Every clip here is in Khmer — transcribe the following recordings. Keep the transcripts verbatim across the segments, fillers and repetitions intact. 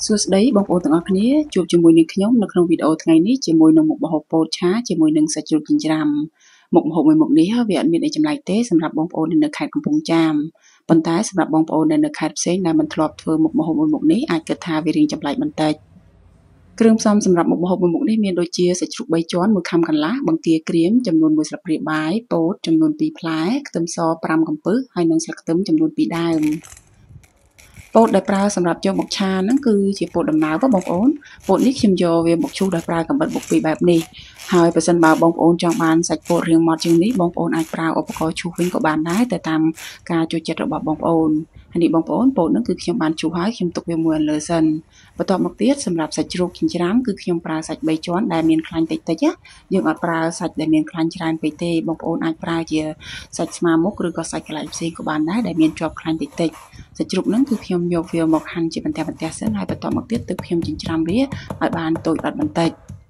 សួស្តីបងប្អូនទាំងអស់គ្នាជួបជាមួយនឹងខ្ញុំនៅក្នុងវីដេអូថ្ងៃនេះជាមួយនឹងមុខម្ហូបពោតឆាជាមួយនឹងសាច់ជ្រូកចិញ្ច្រាំមុខម្ហូបមួយមុខនេះវាអត់មានអីចម្លែកទេសម្រាប់បងប្អូននៅខេត្តកំពង់ចាមប៉ុន្តែសម្រាប់បងប្អូននៅខេត្តផ្សេងដែលមិនធ្លាប់ធ្វើមុខម្ហូបមួយមុខនេះអាចគិតថាវារៀងចម្លែកបន្តិចគ្រឿងផ្សំសម្រាប់មុខម្ហូបមួយមុខនេះមានដូចជាសាច់ជ្រូកបីជាន់មួយខាំកន្លះបង្គាក្រៀមចំនួនមួយស្លាបព្រាបាយពោតចំនួនពីរផ្លែខ្ទឹមសប្រាំកំពឹសហើយនិងស្លឹកខ្ទឹមចំនួនពីរដើមពោតដែលប្រើសម្រាប់យកមកឆាហ្នឹងគឺជាពោតដំណើបបងប្អូនពោតនេះខ្ញុំយកវាមកឈូសដោយប្រើកាំបិតបុកពីរបែបនេះហើយបើសិនបើបងប្អូនចង់បានសាច់ពោតរាងម៉ត់ជាងនេះបងប្អូនអាចប្រើឧបករណ៍ឈូសវិញក៏បានដែរតែតាមការចូលចិត្តរបស់បងប្អូនហើយនេះបងប្អូនពោតហ្នឹងគឺខ្ញុំបានឈូសហើយខ្ញុំទុកវាមួយលើសិនបន្ទាប់មកទៀតសម្រាប់សាច់ជ្រូកចិញ្ច្រាំគឺខ្ញុំប្រើសាច់បីជាន់ដែលមានខ្លាញ់តិចតិចយើងអត់ប្រើសាច់ដែលមានខ្លាញ់ច្រើនពេកទេបងប្អូនអាចប្រើជាសាច់ស្មើមុខឬក៏សាច់កន្លែងផ្សេងក៏បានដែរដែលមានជាប់ខ្លាញ់តិចតិចសាច់ជ្រូកហ្នឹងគឺខ្ញុំយកវាមកហាន់ជាបន្ទះបន្ទះសិនហើយបន្ទាប់មកទៀតទើបខ្ញុំចិញ្ច្រាំវាឲ្យបានតូចដុតបន្តិច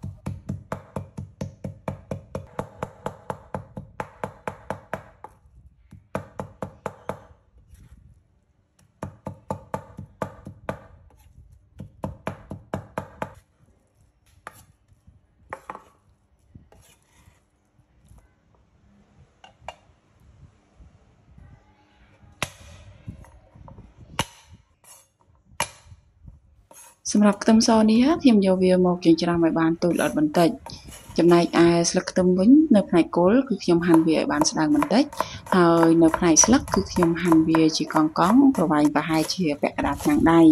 សម្រាប់ខ្ទឹមសនេះខ្ញុំយកវាមកចិញ្ច្រាំឲ្យបានតូចល្អិតបន្តិចចំណែកឯស្លឹកខ្ទឹមវិញនៅផ្នែកគល់គឺខ្ញុំហាន់វាឲ្យបានស្ដើងបន្តិចហើយនៅផ្នែកស្លឹកគឺខ្ញុំហាន់វាជាកង់កង់ប្រវែងប្រហែលជាពាក់កណ្ដាលឆ្នាំងដៃ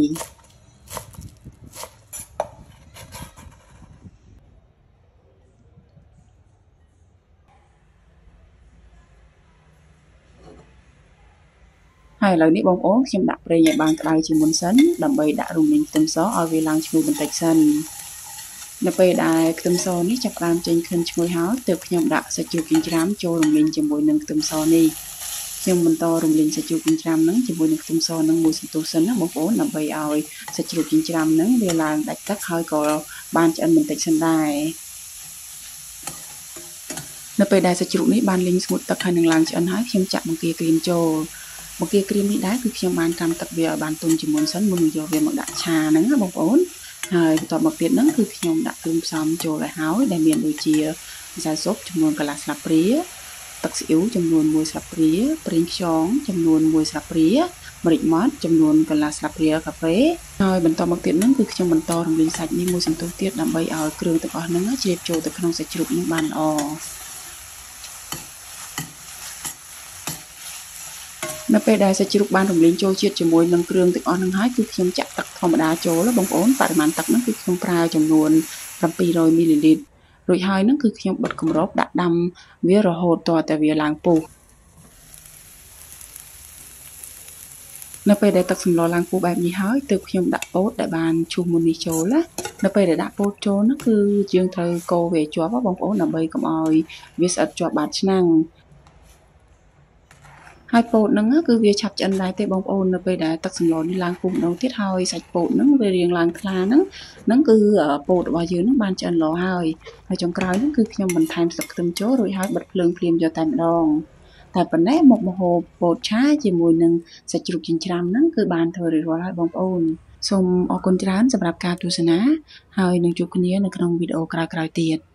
ហើយឥឡូវនេះបងប្អូនខ្ញុំដាក់ប្រេងឲ្យបានក្តៅជាមុនសិនដើម្បីដាក់រំលីងខ្ទឹមសឲ្យវាឡើងឈ្ងុយបន្តិចសិននៅពេលដែលខ្ទឹមសនេះចាប់ផ្ដើមចេញក្លិនឈ្ងុយហើយទើបខ្ញុំដាក់សាច់ជ្រូកចិញ្ច្រាំចូលរំលីងជាមួយនឹងខ្ទឹមសនេះខ្ញុំបន្តរំលីងសាច់ជ្រូកចិញ្ច្រាំហ្នឹងជាមួយនឹងខ្ទឹមសហ្នឹងមួយសន្ទុះសិនណាបងប្អូនដើម្បីឲ្យសាច់ជ្រូកចិញ្ច្រាំហ្នឹងវាឡើងដាច់ទឹកហើយក៏បានឆ្អិនបន្តិចសិនដែរនៅពេលដែលសាច់ជ្រូកនេះបានលីងស្ងួតទឹកហើយនឹងឡើងឆ្អិនហើយខ្ញុំចាក់បង្គាក្រៀមចូលបង្គាក្រៀមនេះដែរគឺខ្ញុំបានត្រាំទឹកវាឲ្យបានទុំជាមុនសិនមុននឹងយកវាមកដាក់ឆាហ្នឹងណាបងប្អូនហើយបន្ទាប់មកទៀតហ្នឹងគឺខ្ញុំដាក់គ្រឿងផ្សំចូលឲ្យហើយដែលមានដូចជាម្សៅស៊ុបចំនួនកន្លះស្លាបព្រាទឹកស៊ីអ៊ីវចំនួនមួយស្លាបព្រាប្រេងខ្យងចំនួនមួយស្លាបព្រាម្រេចម៉ដ្ឋចំនួនកន្លះស្លាបព្រាកាហ្វេហើយបន្តមកទៀតហ្នឹងគឺខ្ញុំបន្តរំលីងសាច់នេះមួយសន្ទុះទៀតដើម្បីឲ្យគ្រឿងទាំងអស់ហ្នឹងជ្រាបចូលទៅក្នុងសាច់ជ្រូកនេះបានល្អនៅពេលដែលសាច់ជ្រូកបានរំលីងចូលជាតិជាមួយនឹងគ្រឿងទាំងអស់ហ្នឹងហើយគឺខ្ញុំចាក់ទឹកធម្មតាចូលបងប្អូនបរិមាណទឹកហ្នឹងគឺខ្ញុំប្រើចំនួនbảy trămមីលីលីត្ររួចហើយហ្នឹងគឺខ្ញុំបិទគម្របដាក់ដាំវារហូតទាល់តែវាឡើងពុះនៅពេលដែលទឹកសម្លឡើងពុះបែបនេះហើយទើបខ្ញុំដាក់ពោតដែលបានឈូសមុននេះចូលណានៅពេលដែលដាក់ពោតចូលហ្នឹងគឺយើងត្រូវកូរវាជាប់បងប្អូនដើម្បីកុំឲ្យវាស្អិតជាប់បាតឆ្នាំងហើយពោតហ្នឹងគឺវាឆាប់ឆ្អិនដែរទេបងប្អូននៅពេលដែលទឹកសម្លនេះឡើងពុះម្ដងទៀតហើយសាច់ពោតហ្នឹងវារៀងឡើងថ្លាហ្នឹងហ្នឹងគឺពោតរបស់យើងហ្នឹងបានឆ្អិនល្អហើយហើយចុងក្រោយហ្នឹងគឺខ្ញុំបន្ថែមស្លឹកខ្ទឹមចូលរួចហើយបិទភ្លើងភ្លាមយកតែម្ដងតែប៉ុណ្ណេះមុខម្ហូបពោតឆាជាមួយនឹងសាច់ជ្រូកចិញ្ច្រាំហ្នឹងគឺបានធ្វើរួចរាល់ហើយបងប្អូនសូមអរគុណច្រើនសម្រាប់ការទស្សនាហើយនឹងជួបគ្នានៅក្នុងវីដេអូក្រោយៗទៀត